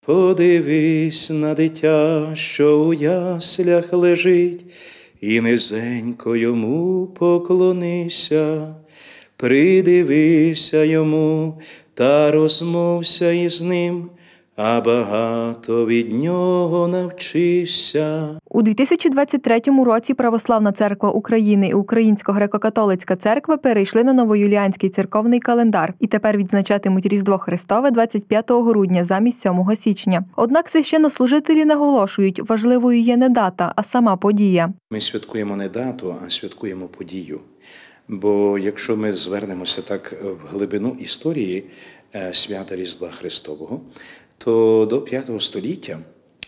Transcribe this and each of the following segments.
Подивись на дитя, що у яслях лежить, і низенько йому поклонися. Придивися йому та розмовся із ним, а багато від нього навчися. У 2023 році Православна Церква України і Українсько-греко-католицька церква перейшли на новоюліанський церковний календар і тепер відзначатимуть Різдво Христове 25 грудня замість 7 січня. Однак священнослужителі наголошують, важливою є не дата, а сама подія. Ми святкуємо не дату, а святкуємо подію. Бо якщо ми звернемося так в глибину історії свята Різдва Христового, то до 5 століття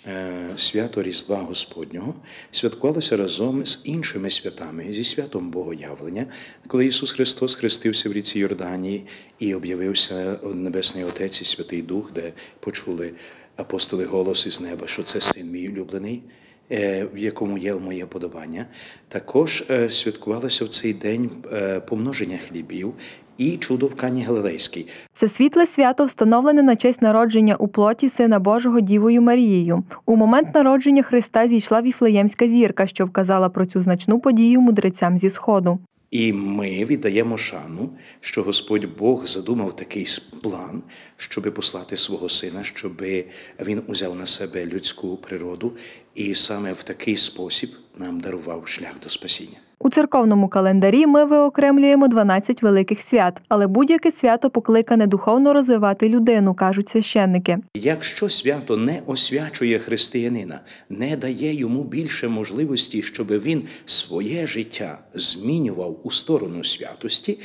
свято Різдва Господнього святкувалося разом з іншими святами, зі святом Богоявлення, коли Ісус Христос хрестився в ріці Йорданії і об'явився Небесний Отець і Святий Дух, де почули апостоли голос із неба, що це Син мій улюблений, в якому є моє подобання. Також святкувалося в цей день помноження хлібів і чудо в Кані Галилейській. Це світле свято встановлене на честь народження у плоті Сина Божого Дівою Марією. У момент народження Христа зійшла Віфлеємська зірка, що вказала про цю значну подію мудрецям зі Сходу. І ми віддаємо шану, що Господь Бог задумав такий план, щоб послати свого Сина, щоб Він узяв на себе людську природу і саме в такий спосіб нам дарував шлях до спасіння. У церковному календарі ми виокремлюємо 12 великих свят, але будь-яке свято покликане духовно розвивати людину, кажуть священники. Якщо свято не освячує християнина, не дає йому більше можливості, щоб він своє життя змінював у сторону святості,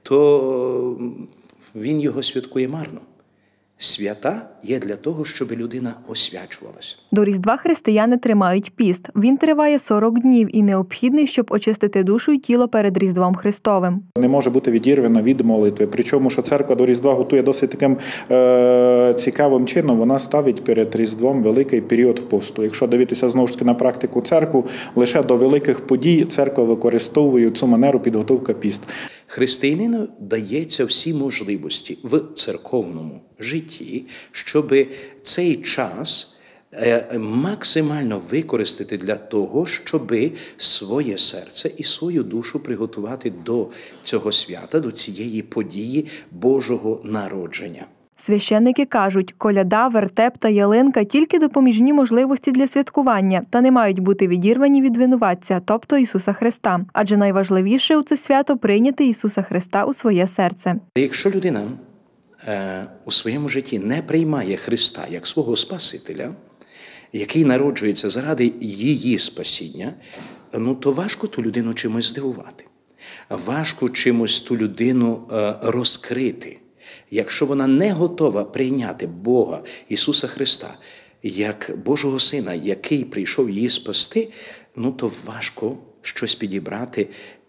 то він його святкує марно. Свята є для того, щоб людина освячувалася. До Різдва християни тримають піст. Він триває 40 днів і необхідний, щоб очистити душу і тіло перед Різдвом Христовим. Не може бути відірвана від молитви. Причому, що церква до Різдва готує досить таким цікавим чином, вона ставить перед Різдвом великий період посту. Якщо дивитися знову ж таки на практику церкви, лише до великих подій церква використовує цю манеру підготовка піст. Християнину дається всі можливості в церковному житті, щоб цей час максимально використати для того, щоб своє серце і свою душу приготувати до цього свята, до цієї події Божого народження. Священники кажуть, коляда, вертеп та ялинка – тільки допоміжні можливості для святкування та не мають бути відірвані від винуватця, тобто Ісуса Христа. Адже найважливіше у це свято – прийняти Ісуса Христа у своє серце. Якщо людина у своєму житті не приймає Христа як свого Спасителя, який народжується заради її спасіння, то важко ту людину чимось здивувати. Важко чимось ту людину розкрити. Якщо вона не готова прийняти Бога, Ісуса Христа, як Божого Сина, який прийшов її спасти, то важко щось підібрати.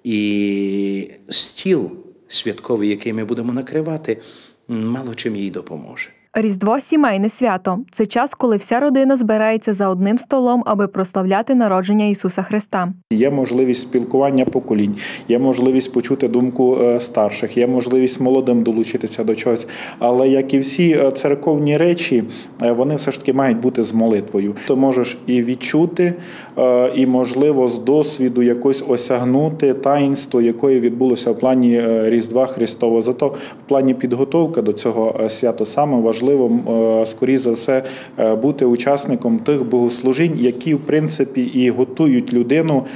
І стіл святковий, який ми будемо накривати, мало чим їй допоможе. Різдво – сімейне свято. Це час, коли вся родина збирається за одним столом, аби прославляти народження Ісуса Христа. Є можливість спілкування поколінь, є можливість почути думку старших, є можливість молодим долучитися до чогось. Але, як і всі церковні речі, вони все ж таки мають бути з молитвою. Ти можеш і відчути, і, можливо, з досвіду якось осягнути таїнство, яке відбулося в плані Різдва Христового. Зато в плані підготовки до цього свята саме важливо, скоріше за все, бути учасником тих богослужінь, які, в принципі, і готують людину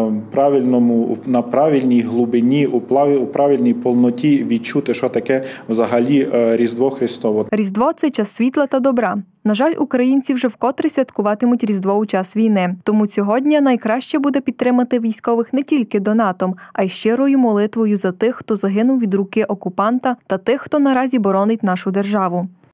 на правильній глибині, у правильній повноті відчути, що таке взагалі Різдво Христово. Різдво – це час світла та добра. На жаль, українці вже вкотре святкуватимуть Різдво у час війни. Тому сьогодні найкраще буде підтримати військових не тільки донатом, а й щирою молитвою за тих, хто загинув від руки окупанта та тих, хто наразі боронить нашу державу.